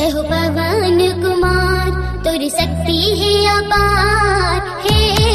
जय हो पवन कुमार, तुर शक्ति है अपार। हे